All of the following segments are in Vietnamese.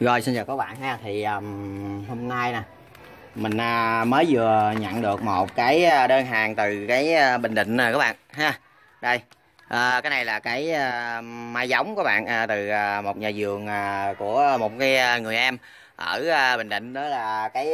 Rồi xin chào các bạn ha. Thì hôm nay nè mình mới vừa nhận được một cái đơn hàng từ cái Bình Định nè các bạn ha. Đây cái này là cái mai giống các bạn, từ một nhà vườn của một cái người em ở Bình Định, đó là cái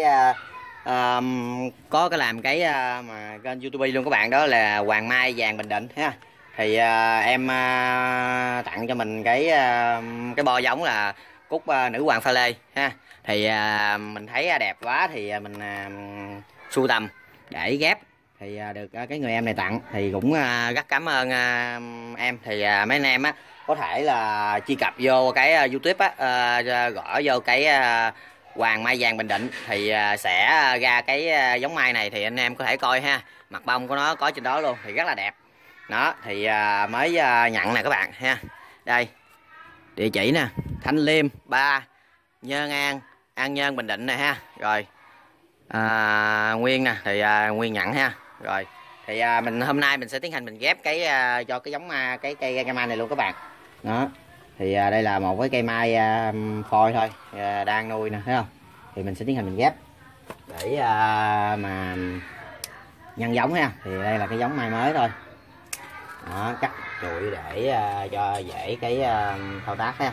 có cái làm cái mà kênh YouTube luôn các bạn, đó là Hoàng Mai vàng Bình Định ha. Thì em tặng cho mình cái bo giống là cúc nữ hoàng pha lê ha. Thì mình thấy đẹp quá thì mình sưu tầm để ghép, thì được cái người em này tặng, thì cũng rất cảm ơn em. Thì mấy anh em á có thể là truy cập vô cái YouTube á, gõ vô cái Hoàng Mai vàng Bình Định thì sẽ ra cái giống mai này, thì anh em có thể coi ha. Mặt bông của nó có trên đó luôn, thì rất là đẹp đó. Thì mới nhận nè các bạn ha. Đây địa chỉ nè, Thanh Liêm 3, Nhơn An, An Nhơn, Bình Định nè ha. Rồi Nguyên nè, thì Nguyên nhận ha. Rồi thì mình hôm nay mình sẽ tiến hành mình ghép cái cho cái giống cái cây mai này luôn các bạn đó. Thì đây là một cái cây mai phôi thôi, đang nuôi nè, thấy không? Thì mình sẽ tiến hành mình ghép để mà nhân giống ha. Thì đây là cái giống mai mới thôi đó, cắt chuỗi để cho dễ cái thao tác ha.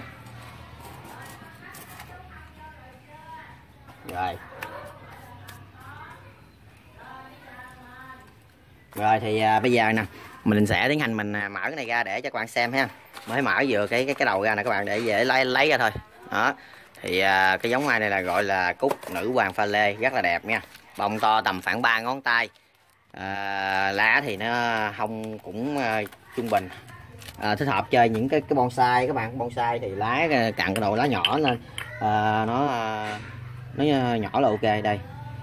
Rồi thì bây giờ nè mình sẽ tiến hành mình mở cái này ra để cho các bạn xem ha. Mới mở vừa cái đầu ra nè các bạn, để dễ lấy ra thôi đó. Thì cái giống mai này là gọi là cúc nữ hoàng pha lê, rất là đẹp nha. Bông to tầm khoảng 3 ngón tay, lá thì nó hông cũng trung bình, thích hợp chơi những cái bonsai các bạn. Bonsai thì lá cặn cái đầu lá nhỏ lên, nó nhỏ là ok. Đây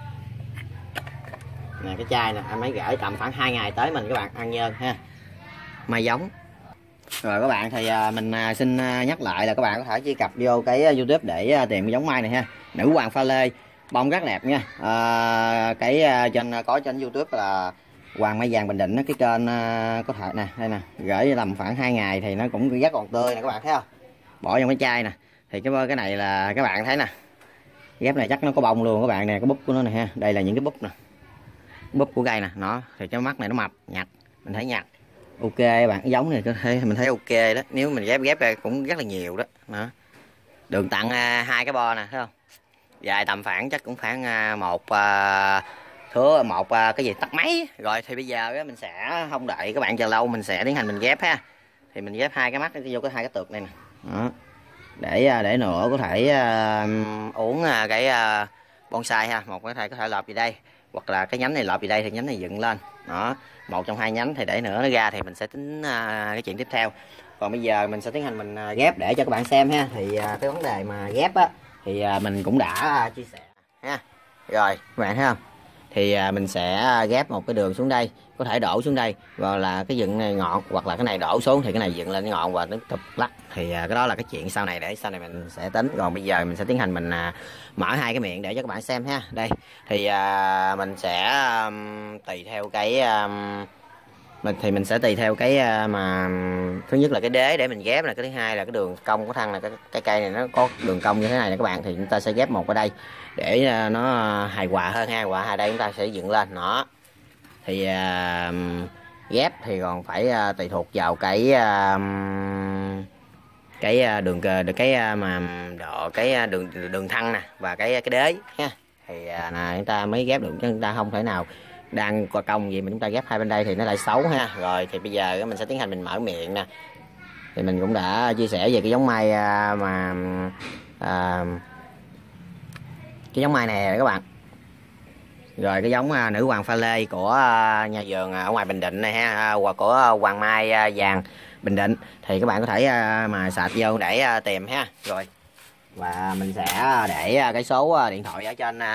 nè, cái chai nè anh mới gửi tầm khoảng 2 ngày tới mình các bạn, An Nhơn ha, mai giống. Rồi các bạn, thì mình xin nhắc lại là các bạn có thể truy cập vô cái YouTube để tìm cái giống mai này ha. Nữ hoàng pha lê, bông rất đẹp nha. Cái trên YouTube là Hoàng Mai vàng Bình Định, cái kênh có thể nè, đây nè, gửi tầm khoảng 2 ngày thì nó cũng rất còn tươi nè các bạn thấy không? Bỏ trong cái chai nè. Thì cái này là các bạn thấy nè, ghép này chắc nó có bông luôn các bạn nè, cái búp của nó nè ha. Đây là những cái búp nè, búp của cây nè, nó thì cái mắt này nó mập nhặt, mình thấy nhặt ok các bạn. Cái giống này có thể mình thấy ok đó, nếu mình ghép ra cũng rất là nhiều đó. Đường tặng 2 cái bo nè, thấy không? Dài tầm khoảng chắc cũng khoảng một cái gì tắt máy. Rồi thì bây giờ mình sẽ không đợi các bạn chờ lâu, mình sẽ tiến hành mình ghép ha. Thì mình ghép 2 cái mắt vô cái 2 cái tược này nè đó. Để nữa có thể uống cái bonsai ha. Một cái có thể lọp gì đây, hoặc là cái nhánh này lọp gì đây thì nhánh này dựng lên đó. Một trong 2 nhánh, thì để nữa nó ra thì mình sẽ tính cái chuyện tiếp theo. Còn bây giờ mình sẽ tiến hành mình ghép để cho các bạn xem ha. Thì cái vấn đề mà ghép á thì mình cũng đã chia sẻ ha. Rồi các bạn thấy không? Thì mình sẽ ghép một cái đường xuống đây, có thể đổ xuống đây, và là cái dựng này ngọn, hoặc là cái này đổ xuống thì cái này dựng lên cái ngọn và nó tục lắc. Thì cái đó là cái chuyện sau này, để sau này mình sẽ tính. Còn bây giờ mình sẽ tiến hành mình mở 2 cái miệng để cho các bạn xem ha. Đây thì mình sẽ tùy theo cái mình sẽ tùy theo cái mà thứ nhất là cái đế để mình ghép này, cái thứ hai là cái đường cong của thân này. Cái cây này nó có đường cong như thế này nè các bạn, thì chúng ta sẽ ghép một ở đây để nó hài hòa hơn ha. Hòa hai đây chúng ta sẽ dựng lên nó. Thì ghép thì còn phải tùy thuộc vào cái đường cái mà độ cái đường thân nè, và cái đế ha. Thì chúng ta mới ghép được, chứ chúng ta không thể nào đang qua công gì mà chúng ta ghép 2 bên đây thì nó lại xấu ha. Rồi thì bây giờ mình sẽ tiến hành mình mở miệng nè. Thì mình cũng đã chia sẻ về cái giống mai cái giống mai này các bạn. Rồi cái giống nữ hoàng pha lê của nhà vườn ở ngoài Bình Định này ha, hoặc của Hoàng Mai vàng Bình Định, thì các bạn có thể mà sạch vô để tìm ha. Rồi và mình sẽ để cái số điện thoại ở trên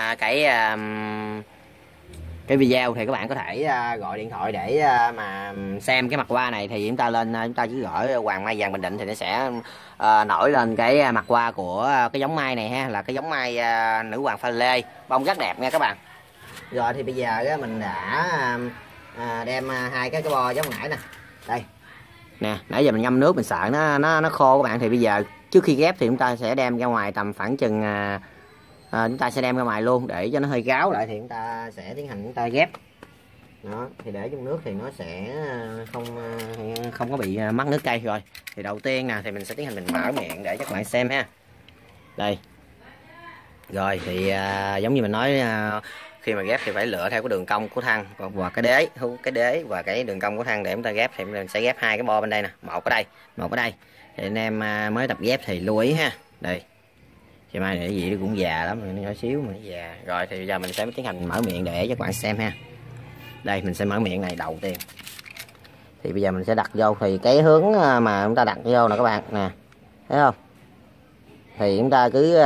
cái video, thì các bạn có thể gọi điện thoại để mà xem cái mặt hoa này. Thì chúng ta chỉ gửi Hoàng Mai vàng Bình Định thì nó sẽ nổi lên cái mặt hoa của cái giống mai này ha, là cái giống mai nữ hoàng pha lê, bông rất đẹp nha các bạn. Rồi thì bây giờ mình đã đem 2 cái bo giống nãy nè. Đây nè, nãy giờ mình ngâm nước mình sợ nó khô các bạn. Thì bây giờ trước khi ghép thì chúng ta sẽ đem ra ngoài tầm khoảng chừng chúng ta sẽ đem ra ngoài luôn để cho nó hơi ráo lại, thì chúng ta sẽ tiến hành chúng ta ghép. Đó, thì để trong nước thì nó sẽ không có bị mắc nước cây. Rồi thì đầu tiên nè thì mình sẽ tiến hành mình mở miệng để cho các bạn xem ha. Đây rồi thì giống như mình nói, khi mà ghép thì phải lựa theo cái đường cong của thân và cái đế và cái đường cong của thân để chúng ta ghép. Thì mình sẽ ghép hai cái bo bên đây nè, một ở đây, một ở đây. Thì anh em mới tập ghép thì lưu ý ha. Đây chị mai để gì nó cũng già lắm, nó nhỏ xíu mà nó già. Rồi thì giờ mình sẽ tiến hành mở miệng để cho các bạn xem ha. Đây mình sẽ mở miệng này đầu tiên. Thì bây giờ mình sẽ đặt vô, thì cái hướng mà chúng ta đặt vô nè các bạn nè, thấy không? Thì chúng ta cứ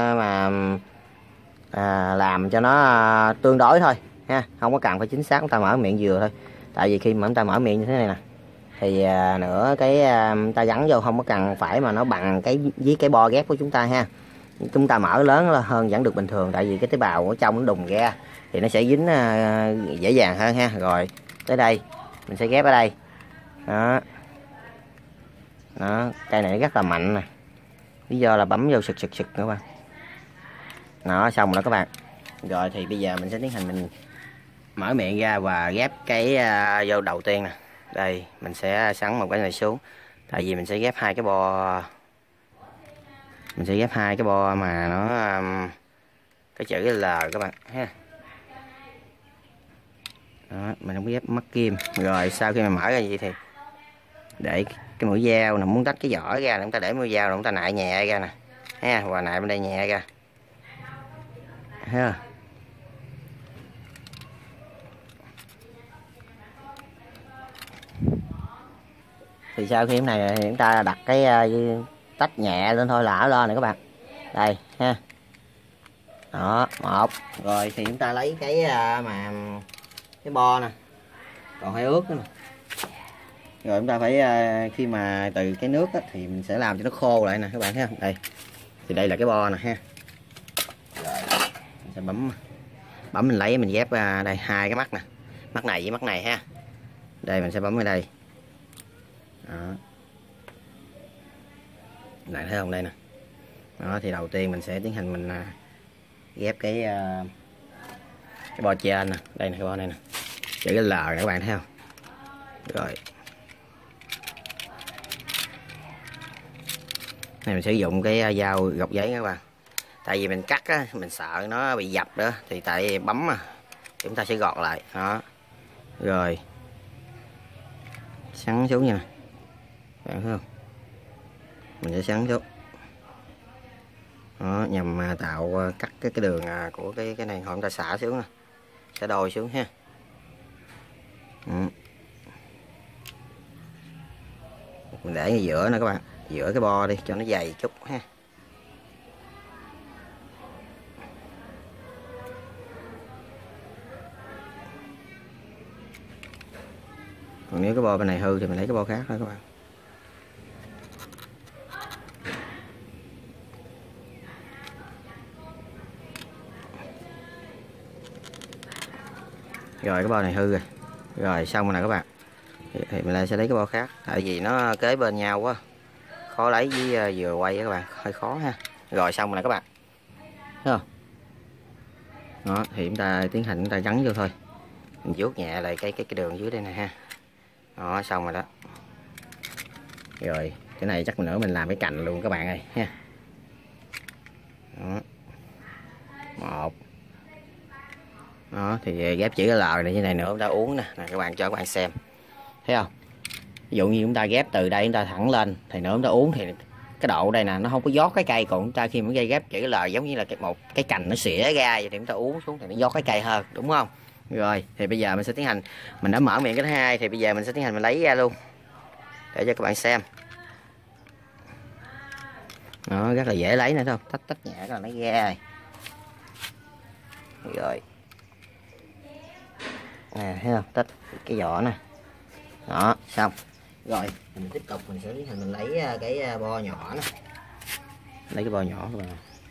làm cho nó tương đối thôi ha, không có cần phải chính xác. Chúng ta mở miệng vừa thôi, tại vì khi mà chúng ta mở miệng như thế này nè thì nữa cái ta gắn vô không có cần phải mà nó bằng cái với cái bo ghép của chúng ta ha. Chúng ta mở lớn hơn vẫn được bình thường, tại vì cái tế bào ở trong nó đùng ra thì nó sẽ dính dễ dàng hơn ha. Rồi tới đây mình sẽ ghép ở đây. Đó, đó, cây này rất là mạnh nè, lý do là bấm vô sực các bạn. Đó, xong rồi đó các bạn. Rồi thì bây giờ mình sẽ tiến hành mình mở miệng ra và ghép cái vô đầu tiên nè. Đây mình sẽ sắn một cái này xuống, tại vì mình sẽ ghép hai cái bo, mình sẽ ghép hai cái bo mà nó cái chữ L các bạn ha. Đó, mình không ghép mắc kim. Rồi sau khi mà mở ra gì thì để cái mũi dao nè, muốn tách cái vỏ ra chúng ta để mũi dao rồi chúng ta nại nhẹ ra nè ha, và nại bên đây nhẹ ra ha. Thì sau khi cái này thì chúng ta đặt cái tách nhẹ lên thôi là ở lên này các bạn. Đây ha. Đó, một. Rồi thì chúng ta lấy cái mà cái bo nè, còn hơi ướt nữa nè. Rồi chúng ta phải khi mà từ cái nước á, thì mình sẽ làm cho nó khô lại nè các bạn thấy không? Đây thì đây là cái bo nè ha. Rồi mình sẽ bấm mình lấy, mình ghép đây hai cái mắt nè, mắt này với mắt này ha. Đây mình sẽ bấm ở đây. Đó, này thấy không, đây nè. Đó thì đầu tiên mình sẽ tiến hành mình ghép cái bo trên nè, đây nè, cái bo này nè, chữ cái L này các bạn thấy không? Rồi này mình sử dụng cái dao gọt giấy các bạn, tại vì mình cắt á, mình sợ nó bị dập đó, thì tại vì bấm mà thì chúng ta sẽ gọt lại. Đó rồi sắn xuống nha, bạn thấy không, mình sẽ sắn xuống. Đó, nhằm tạo cắt cái đường của cái này, họ chúng ta xả xuống nè, sẽ đôi xuống ha. Mình để ở giữa nè các bạn, giữa cái bo đi cho nó dày chút ha. Còn nếu cái bo bên này hư thì mình lấy cái bo khác thôi các bạn. Rồi cái bo này hư rồi. Rồi xong rồi nè các bạn. Thì mình lại sẽ lấy cái bo khác, tại vì nó kế bên nhau quá, khó lấy với vừa quay các bạn, hơi khó ha. Rồi xong rồi nè các bạn, thấy không? Đó thì chúng ta tiến hành chúng ta gắn vô thôi, mình vuốt nhẹ lại cái đường dưới đây nè ha. Đó xong rồi đó. Rồi cái này chắc nữa mình làm cái cành luôn các bạn ơi ha. Đó. Một. Đó thì ghép chữ L này như này nữa, chúng ta uống nè các bạn, cho các bạn xem, thấy không? Ví dụ như chúng ta ghép từ đây chúng ta thẳng lên thì nữa chúng ta uống thì cái độ đây nè nó không có giót cái cây, còn chúng ta khi mà dây ghép chữ L giống như là một cái cành nó xỉa ra vậy thì chúng ta uống xuống thì nó giót cái cây hơn, đúng không? Rồi thì bây giờ mình sẽ tiến hành, mình đã mở miệng cái thứ hai thì bây giờ mình sẽ tiến hành mình lấy ra luôn để cho các bạn xem. Nó rất là dễ lấy nữa, thấy không? Tách nhẹ rồi lấy ra rồi. Rồi thấy không, tách cái vỏ nè. Đó xong rồi mình tiếp tục mình sẽ tiến hành mình lấy cái bo nhỏ nè, lấy cái bo nhỏ các bạn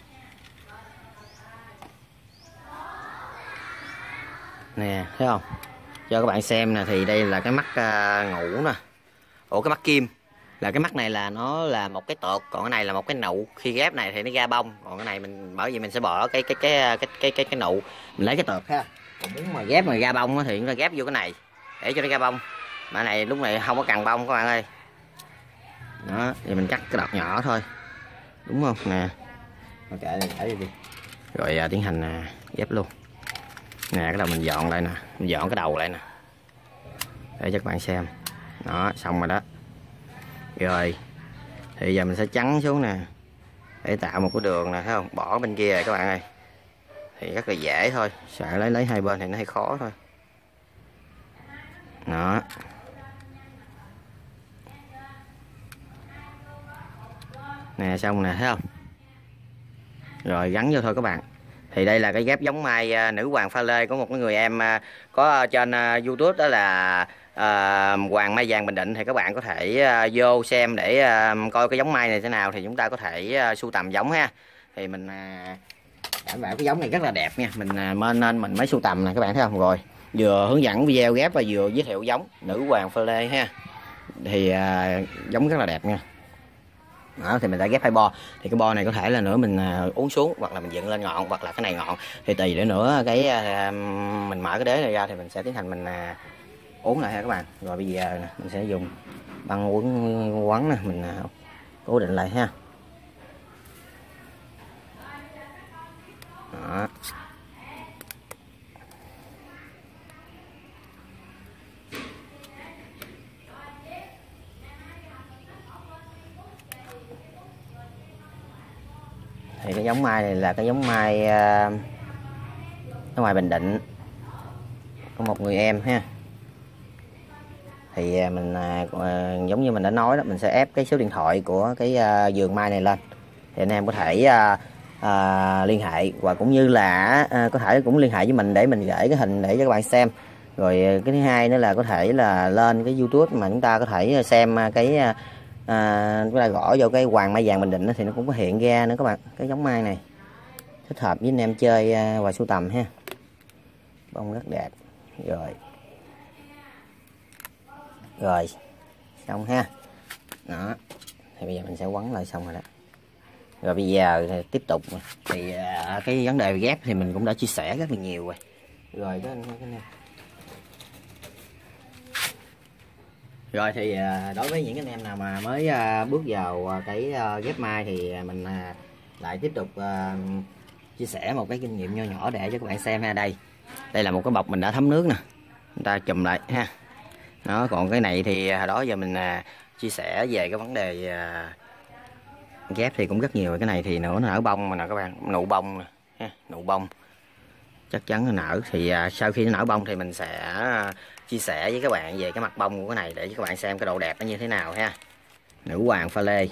nè, thấy không? Cho các bạn xem nè, thì đây là cái mắt ngủ nè, ủa cái mắt kim, là cái mắt này là nó là một cái tược, còn cái này là một cái nụ. Khi ghép này thì nó ra bông, còn cái này mình bởi vì mình sẽ bỏ cái nụ, mình lấy cái tược ha. Còn muốn mà ghép mà ra bông thì chúng ta ghép vô cái này để cho nó ra bông. Mà này lúc này không có cần bông các bạn ơi. Đó, thì mình cắt cái đọt nhỏ thôi, đúng không nè. Ok, để đi. Rồi tiến hành ghép luôn. Nè, cái đầu mình dọn lại nè, mình dọn cái đầu lại nè để cho các bạn xem. Đó, xong rồi đó. Rồi thì giờ mình sẽ trắng xuống nè để tạo một cái đường nè, thấy không? Bỏ bên kia rồi các bạn ơi. Thì rất là dễ thôi, sợ lấy hai bên thì nó hơi khó thôi. Đó. Nè, xong nè, thấy không? Rồi gắn vô thôi các bạn. Thì đây là cái ghép giống mai nữ hoàng pha lê của một người em có trên YouTube, đó là Hoàng Mai Vàng Bình Định. Thì các bạn có thể vô xem để coi cái giống mai này thế nào, thì chúng ta có thể sưu tầm giống ha. Thì mình đảm bảo cái giống này rất là đẹp nha. Mình nên mình mới sưu tầm nè các bạn thấy không. Rồi vừa hướng dẫn video ghép và vừa giới thiệu giống nữ hoàng pha lê ha. Thì giống rất là đẹp nha. Đó, thì mình đã ghép hai bo. Thì cái bo này có thể là nữa mình uốn xuống, hoặc là mình dựng lên ngọn, hoặc là cái này ngọn, thì tùy để nữa cái mình mở cái đế này ra thì mình sẽ tiến hành mình uốn lại ha các bạn. Rồi bây giờ nè, mình sẽ dùng băng quấn nè, mình cố định lại ha. Đó. Thì cái giống mai này là cái giống mai ở ngoài Bình Định có một người em ha. Thì mình giống như mình đã nói đó, mình sẽ ép cái số điện thoại của cái vườn mai này lên, thì anh em có thể liên hệ, và cũng như là có thể cũng liên hệ với mình để mình gửi cái hình để cho các bạn xem. Rồi cái thứ hai nữa là có thể là lên cái YouTube mà chúng ta có thể xem cái chúng ta gõ vô cái Hoàng Mai Vàng Bình Định thì nó cũng có hiện ra nữa các bạn. Cái giống mai này thích hợp với anh em chơi và sưu tầm ha. Bông rất đẹp. Rồi xong ha. Đó, thì bây giờ mình sẽ quấn lại xong rồi đó. Rồi bây giờ thì tiếp tục thì cái vấn đề ghép thì mình cũng đã chia sẻ rất là nhiều rồi. Rồi cái này. Rồi thì đối với những anh em nào mà mới bước vào cái ghép mai thì mình lại tiếp tục chia sẻ một cái kinh nghiệm nho nhỏ để cho các bạn xem ha. Đây là một cái bọc mình đã thấm nước nè, chúng ta chùm lại ha. Đó, còn cái này thì đó giờ mình chia sẻ về cái vấn đề ghép thì cũng rất nhiều. Cái này thì nữa nó nở bông mà nè các bạn, nụ bông nè ha, nụ bông chắc chắn nó nở. Thì sau khi nó nở bông thì mình sẽ chia sẻ với các bạn về cái mặt bông của cái này để cho các bạn xem cái độ đẹp nó như thế nào ha. Nữ hoàng pha lê,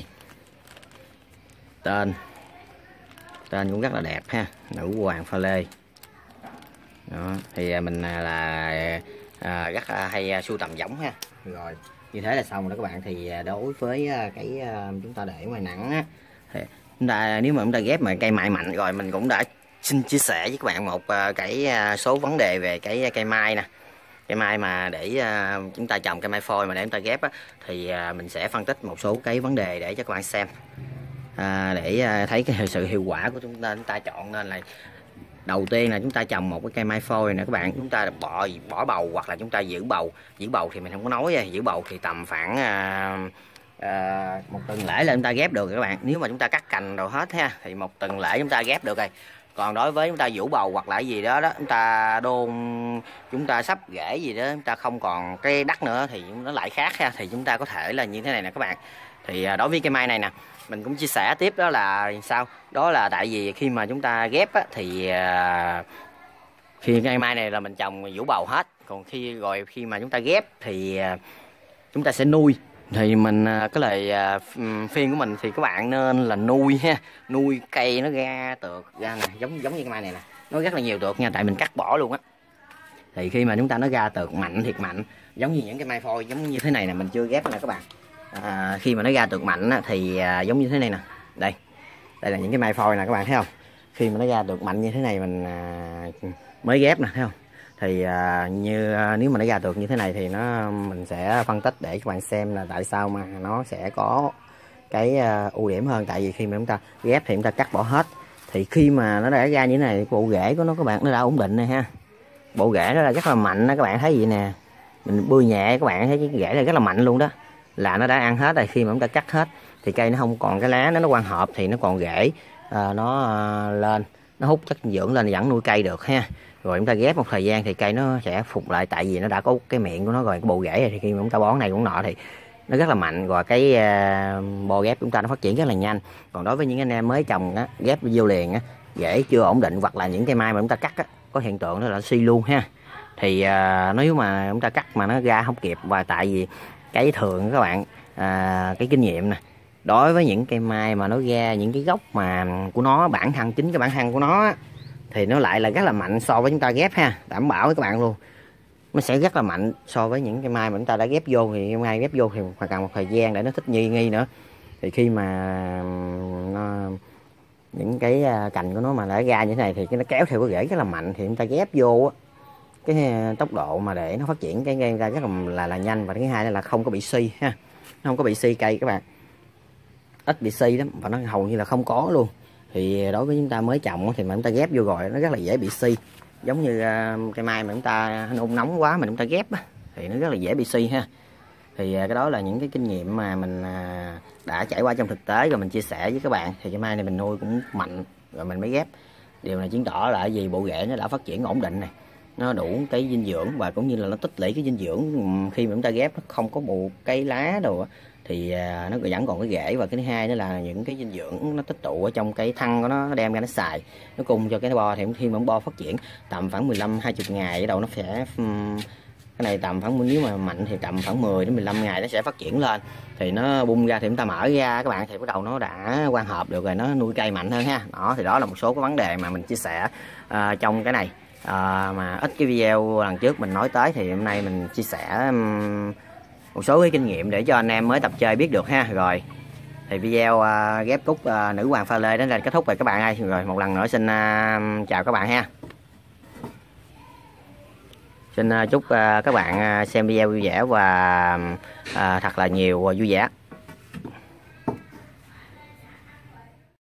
tên cũng rất là đẹp ha, nữ hoàng pha lê. Đó, thì mình là rất hay sưu tầm giống ha. Rồi như thế là xong rồi đó các bạn. Thì đối với cái chúng ta để ngoài nắng á, thì chúng ta nếu mà chúng ta ghép mà cây mai mạnh rồi, mình cũng đã xin chia sẻ với các bạn một cái số vấn đề về cái cây mai nè. Cây mai mà để chúng ta trồng cây mai phôi mà để chúng ta ghép á, thì mình sẽ phân tích một số cái vấn đề để cho các bạn xem, để thấy cái sự hiệu quả của chúng ta chọn. Nên là đầu tiên là chúng ta trồng một cái cây mai phôi nè các bạn, chúng ta bỏ bầu hoặc là chúng ta giữ bầu. Giữ bầu thì mình không có nói rồi. Giữ bầu thì tầm khoảng một tuần lễ là chúng ta ghép được rồi các bạn. Nếu mà chúng ta cắt cành rồi hết ha thì một tuần lễ chúng ta ghép được rồi. Còn đối với chúng ta giữ bầu hoặc là gì đó chúng ta đôn, chúng ta sắp rễ gì đó, chúng ta không còn cái đất nữa thì nó lại khác ha. Thì chúng ta có thể là như thế này nè các bạn. Thì đối với cây mai này nè, mình cũng chia sẻ tiếp đó là sao, đó là tại vì khi mà chúng ta ghép á, thì khi cây mai này là mình trồng vũ bầu hết. Còn khi mà chúng ta ghép thì chúng ta sẽ nuôi. Thì mình cái lời phiên của mình thì các bạn nên là nuôi ha, nuôi cây nó ra tược ra nè, giống như cái mai này nè, nó rất là nhiều tược nha, tại mình cắt bỏ luôn á. Thì khi mà chúng ta nó ra tược mạnh thiệt mạnh, giống như những cái mai phôi giống như thế này nè, mình chưa ghép nè các bạn. Khi mà nó ra tược mạnh á, thì giống như thế này nè, đây là những cái mai phôi nè các bạn thấy không. Khi mà nó ra tược mạnh như thế này mình mới ghép nè, thấy không, Thì nếu mà nó ra được như thế này thì mình sẽ phân tích để các bạn xem là tại sao mà nó sẽ có cái ưu điểm hơn. Tại vì khi mà chúng ta ghép thì chúng ta cắt bỏ hết, thì khi mà nó đã ra như thế này, bộ rễ của nó các bạn nó đã ổn định này ha. Bộ rễ nó là rất là mạnh đó, các bạn thấy gì nè, mình bươi nhẹ các bạn thấy cái rễ này rất là mạnh luôn đó, là nó đã ăn hết rồi. Khi mà chúng ta cắt hết thì cây nó không còn cái lá nó quang hợp, thì nó còn rễ lên, nó hút chất dinh dưỡng lên vẫn nuôi cây được ha. Rồi chúng ta ghép một thời gian thì cây nó sẽ phục lại, tại vì nó đã có cái miệng của nó rồi, cái bộ rễ này, thì khi mà chúng ta bón này cũng nọ thì nó rất là mạnh. Rồi cái bò ghép chúng ta nó phát triển rất là nhanh. Còn đối với những anh em mới trồng á, ghép vô liền á, rễ chưa ổn định, hoặc là những cây mai mà chúng ta cắt á, có hiện tượng đó là suy luôn ha. Thì nếu mà chúng ta cắt mà nó ra không kịp, và tại vì cái thường các bạn cái kinh nghiệm nè, đối với những cây mai mà nó ra những cái gốc mà của nó bản thân, chính cái bản thân của nó á, thì nó lại là rất là mạnh so với chúng ta ghép ha, đảm bảo với các bạn luôn. Nó sẽ rất là mạnh so với những cây mai mà chúng ta đã ghép vô. Thì cây mai ghép vô thì cần một thời gian để nó thích nghi nữa. Thì khi mà những cái cành của nó mà đã ra như thế này thì nó kéo theo cái rễ rất là mạnh, thì chúng ta ghép vô á, cái tốc độ mà để nó phát triển cái cây ra rất là nhanh. Và thứ hai là không có bị suy ha, nó không có bị suy cây các bạn, ít bị suy lắm, và nó hầu như là không có luôn. Thì đối với chúng ta mới trồng thì mà chúng ta ghép vô rồi nó rất là dễ bị suy, giống như cây mai mà chúng ta nung nóng quá mà chúng ta ghép á, thì nó rất là dễ bị suy ha. Thì cái đó là những cái kinh nghiệm mà mình đã trải qua trong thực tế rồi mình chia sẻ với các bạn. Thì cây mai này mình nuôi cũng mạnh rồi mình mới ghép. Điều này chứng tỏ là gì, bộ rễ nó đã phát triển ổn định này, nó đủ cái dinh dưỡng, và cũng như là nó tích lũy cái dinh dưỡng. Khi mà chúng ta ghép nó không có bộ cây lá đồ thì nó vẫn còn cái rễ. Và cái thứ hai nữa là những cái dinh dưỡng nó tích tụ ở trong cái thân của nó đem ra nó xài, nó cung cho cái bo. Thì khi mà bo phát triển tầm khoảng 15-20 ngày ở đầu nó sẽ cái này tầm khoảng, nếu mà mạnh thì tầm khoảng 10 đến 15 ngày nó sẽ phát triển lên, thì nó bung ra thì chúng ta mở ra các bạn, thì bắt đầu nó đã quang hợp được rồi, nó nuôi cây mạnh hơn ha. Đó thì đó là một số cái vấn đề mà mình chia sẻ trong cái này. Mà ít cái video lần trước mình nói tới, thì hôm nay mình chia sẻ một số cái kinh nghiệm để cho anh em mới tập chơi biết được ha. Rồi thì video ghép cúc nữ hoàng pha lê đến đây kết thúc rồi các bạn ơi. Rồi một lần nữa xin chào các bạn ha. Xin chúc các bạn xem video vui vẻ và thật là nhiều vui vẻ.